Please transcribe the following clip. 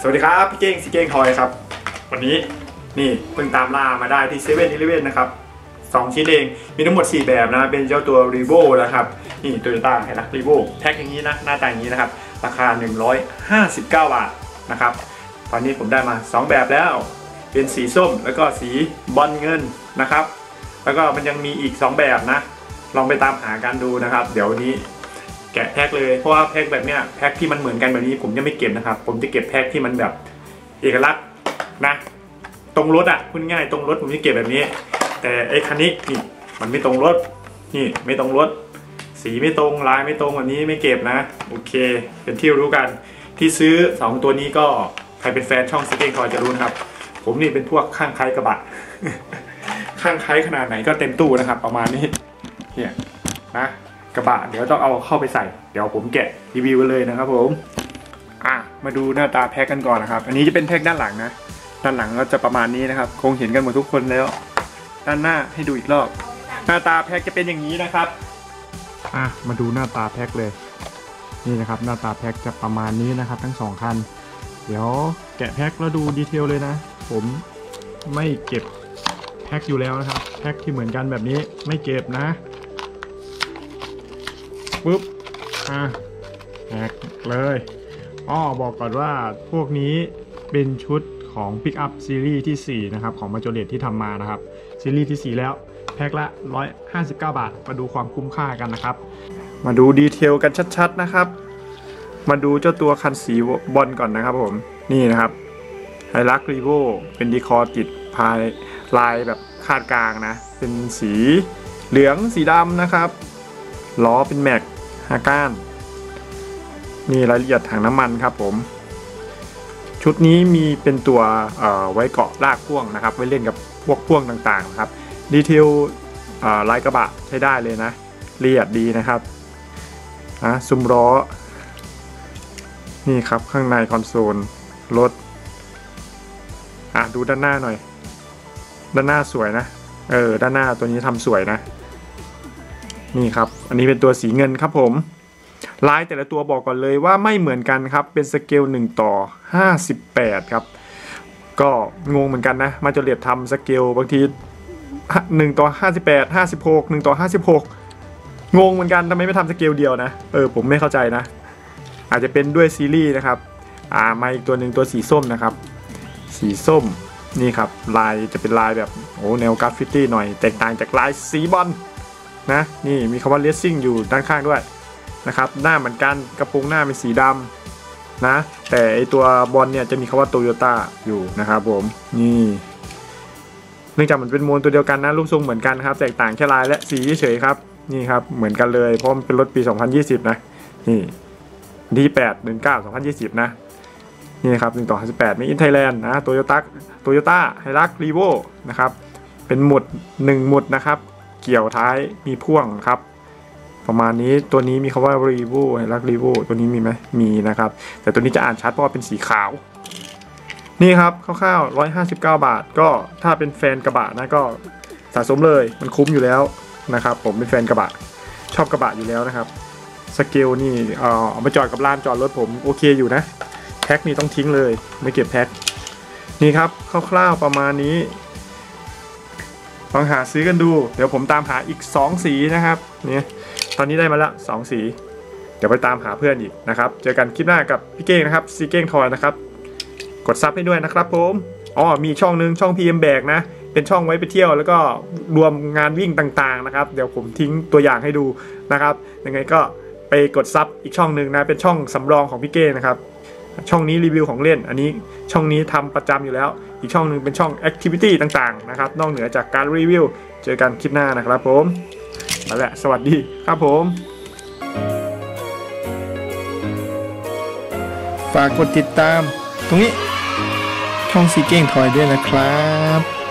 วัสดีครับพี่เก้งซีเก้งทอยครับวันนี้นี่เพิ่งตามล่ามาได้ที่เซเว่นอีเลฟเว่นนะครับ2ชิ้นเองมีทั้งหมด4แบบนะเป็นเจ้าตัว Revo นะครับนี่ Toyota Hilux Revo แพ็คอย่างนี้นะหน้าตาอย่างนี้นะครับราคา159 บาทนะครับตอนนี้ผมได้มา2แบบแล้วเป็นสีส้มแล้วก็สีบอลเงินนะครับแล้วก็มันยังมีอีก2แบบนะลองไปตามหากันดูนะครับเดี๋ยวนี้แกะแพ็คเลยเพราะว่าแพ็คแบบเนี้ยแพ็คที่มันเหมือนกันแบบนี้ผมจะไม่เก็บนะครับผมจะเก็บแพ็คที่มันแบบเอกลักษณ์นะตรงรถอ่ะพูดง่ายตรงรถผมจะเก็บแบบนี้แต่ไอ้คันนี้นี่มันไม่ตรงรถนี่ไม่ตรงรถสีไม่ตรงลายไม่ตรงแบบนี้ไม่เก็บนะโอเคเป็นที่รู้กันที่ซื้อ2ตัวนี้ก็ใครเป็นแฟนช่องซีเก้งทอยจะรู้นะครับผมนี่เป็นพวกข้างไคล้กระบะ ข้างไคล้ขนาดไหนก็เต็มตู้นะครับประมาณนี้เนี่ยนะกระบะเดี๋ยวต้องเอาเข้าไปใส่เดี๋ยวผมแกะรีวิวกันเลยนะครับผมมาดูหน้าตาแพ็คกันก่อนนะครับอันนี้จะเป็นแพ็คด้านหลังนะด้านหลังก็จะประมาณนี้นะครับคงเห็นกันหมดทุกคนแล้วด้านหน้าให้ดูอีกรอบหน้าตาแพ็คจะเป็นอย่างนี้นะครับมาดูหน้าตาแพ็คเลยนี่นะครับหน้าตาแพ็คจะประมาณนี้นะครับทั้ง2คันเดี๋ยวแกะแพ็คแล้วดูดีเทลเลยนะผมไม่เก็บแพ็คอยู่แล้วนะครับแพ็คที่เหมือนกันแบบนี้ไม่เก็บนะปุ๊บแพ็คเลยบอกก่อนว่าพวกนี้เป็นชุดของ Pick Up ซีรีส์ที่4นะครับของ Majorette ที่ทำมานะครับซีรีส์ที่4แล้วแพ็คละ159 บาทมาดูความคุ้มค่ากันนะครับมาดูดีเทลกันชัดๆนะครับมาดูเจ้าตัวคันสีบอลก่อนนะครับผมนี่นะครับ Hilux Revo เป็นดีคอร์ติดพายลายแบบคาดกลางนะเป็นสีเหลืองสีดำนะครับล้อเป็นแม็ก5 ก้านนี่รายละเอียดถังน้ำมันครับผมชุดนี้มีเป็นตัวไว้เกาะลากพ่วงนะครับไว้เล่นกับพวกพ่วงต่างๆครับดีเทลลายกระบะใช้ได้เลยนะละเอียดดีนะครับซุ้มล้อนี่ครับข้างในคอนโซลรถดูด้านหน้าหน่อยด้านหน้าสวยนะด้านหน้าตัวนี้ทำสวยนะนี่ครับอันนี้เป็นตัวสีเงินครับผมลายแต่ละตัวบอกก่อนเลยว่าไม่เหมือนกันครับเป็นสเกล1:58ครับก็งงเหมือนกันนะมาจนเรียบทำสเกลบางที1:58 56 1:56งงเหมือนกันทำไมไม่ทำสเกลเดียวนะผมไม่เข้าใจนะอาจจะเป็นด้วยซีรีส์นะครับมาอีกตัวหนึ่งตัวสีส้มนะครับสีส้มนี่ครับลายจะเป็นลายแบบแนวกราฟฟิตี้หน่อยแตกต่างจากลายสีบอลนะนี่มีคำว่า Racing อยู่ด้านข้างด้วยนะครับหน้าเหมือนกันกระโปรงหน้าเป็นสีดำนะแต่ไอตัวบอลเนี่ยจะมีคำว่า Toyota อยู่นะครับผมนี่เนื่องจากมันเป็นโมนตัวเดียวกันนะรูปทรงเหมือนกันครับแตกต่างแค่ลายและสีเฉยครับนี่ครับเหมือนกันเลยเพราะมันเป็นรถปี2020นะนี่ที่8/9/2020นะนี่ครับ1:58 Made in Thailand นะ Toyota Hilux Revo นะครับเป็นหมุด1หมุดนะครับเกี่ยวท้ายมีพ่วงครับประมาณนี้ตัวนี้มีคำว่า Revo Hilux Revo ตัวนี้มีไหมมีนะครับแต่ตัวนี้จะอ่านชัดเพราะว่าเป็นสีขาวนี่ครับคร่าวๆ159 บาทก็ถ้าเป็นแฟนกระบะนะก็สะสมเลยมันคุ้มอยู่แล้วนะครับผมเป็นแฟนกระบะชอบกระบะอยู่แล้วนะครับสเกลนี่เอามาจอดกับลานจอดรถผมโอเคอยู่นะแพ็คนี่ต้องทิ้งเลยไม่เก็บแพ็คนี่ครับคร่าวๆประมาณนี้ลองหาซื้อกันดูเดี๋ยวผมตามหาอีก2สีนะครับนี่ตอนนี้ได้มาแล้ว2สีเดี๋ยวไปตามหาเพื่อนอีกนะครับเจอกันคลิปหน้ากับพี่เก้งนะครับซีเก้งทอยนะครับกดซับให้ด้วยนะครับผมมีช่องนึงช่อง PM แบกนะเป็นช่องไว้ไปเที่ยวแล้วก็รวมงานวิ่งต่างๆนะครับเดี๋ยวผมทิ้งตัวอย่างให้ดูนะครับยังไงก็ไปกดซับอีกช่องนึงนะเป็นช่องสำรองของพี่เก้งนะครับช่องนี้รีวิวของเล่นอันนี้ช่องนี้ทำประจำอยู่แล้วอีกช่องนึงเป็นช่อง Activity ต่างๆนะครับนอกเหนือจากการรีวิวเจอกันคลิปหน้านะครับผมนั่นแหละสวัสดีครับผมฝากกดติดตามตรงนี้ช่องซีเก้งทอยด้วยนะครับ